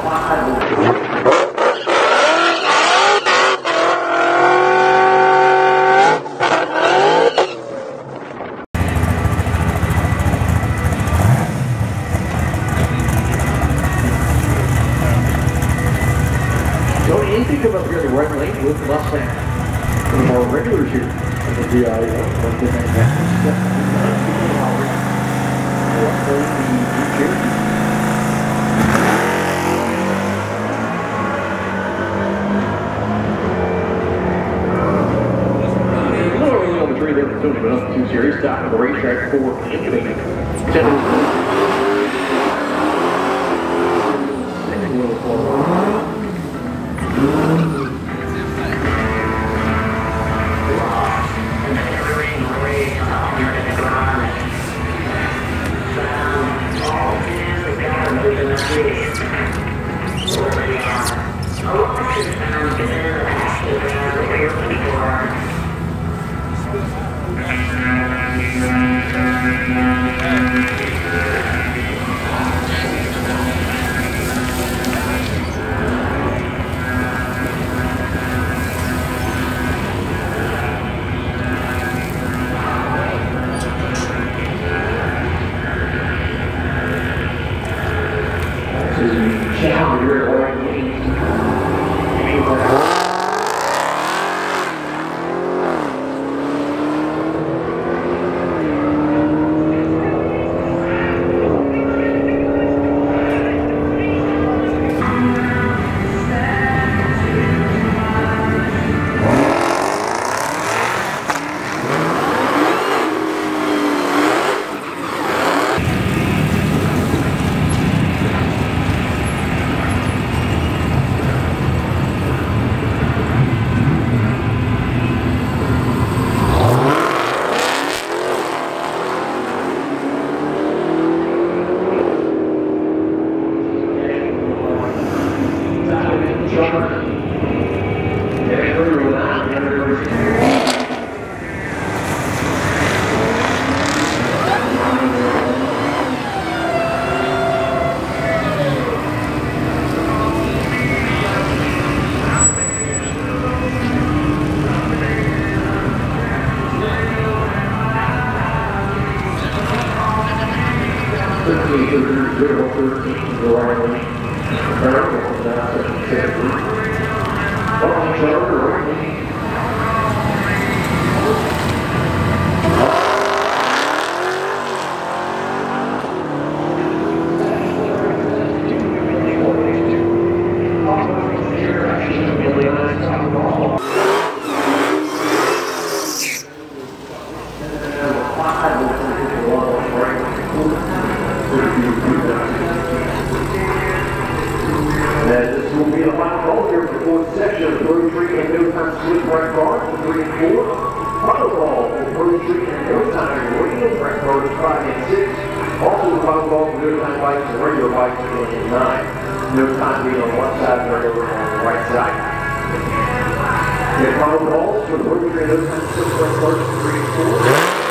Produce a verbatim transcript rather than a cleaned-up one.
Anything come up here in the right lane with Mustang. One of our regulars here in the M D I R. One thing I have a little early on the three there for Tony, but up to two series. Stop at the racetrack for incoming. This will be the final call here for the fourth section of the Bird Tree and No Time Switch Rack Cars for three and four. Final call for Bird Tree and No Time Radio Rack Cars five and six. Also the final call for No Time Bikes and regular bikes for eight and nine. No Time being on one side and regular on the right side. The final calls for the Bird Tree and No Time Switch Rack Cars for three and four.